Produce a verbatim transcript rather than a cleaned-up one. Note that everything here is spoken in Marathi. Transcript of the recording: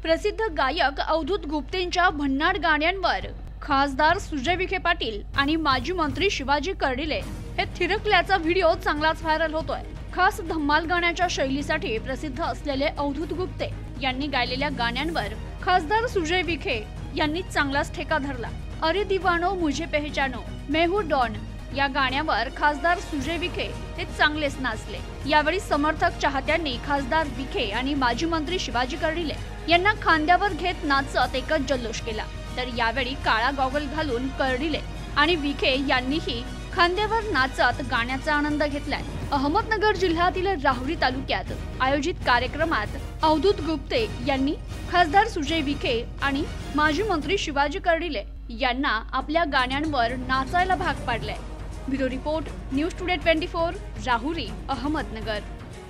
प्रसिद्ध गायक अवधूत गुप्तेंच्या भन्नाट गाण्यांवर खासदार सुजय विखे पाटील आणि माजी मंत्री शिवाजी कर्डिले हे थिरकल्याचा व्हिडिओ चांगलाच व्हायरल होतोय। खास धम्माल गाण्याच्या शैलीसाठी प्रसिद्ध असलेले अवधूत गुप्ते यांनी गायलेल्या गाण्यांवर खासदार सुजय विखे यांनी चांगलाच ठेका धरला। अरे दीवानो मुझे पहचानो, मैं हूं डॉन या गाण्यावर खासदार सुजय विखे हे चांगलेच नाचले। यावेळी समर्थक चाहत्यांनी खासदार विखे आणि माजी मंत्री शिवाजी कर्डिले यांना खांद्यावर घेत नाचत एकच जल्लोष केला। तर यावेळी काळा गॉगल घालून कर्डिले आणि विखे यांनीही खांद्यावर नाचत गाण्याचा आनंद घेतलाय। अहमदनगर जिल्ह्यातील राहुरी तालुक्यात आयोजित कार्यक्रमात अवधूत गुप्ते यांनी खासदार सुजय विखे आणि माजी मंत्री शिवाजी कर्डिले यांना आपल्या गाण्यांवर नाचायला भाग पाडले। ब्युरो रिपोर्ट, न्यूज टुडे चोवीस, राहुरी, अहमदनगर।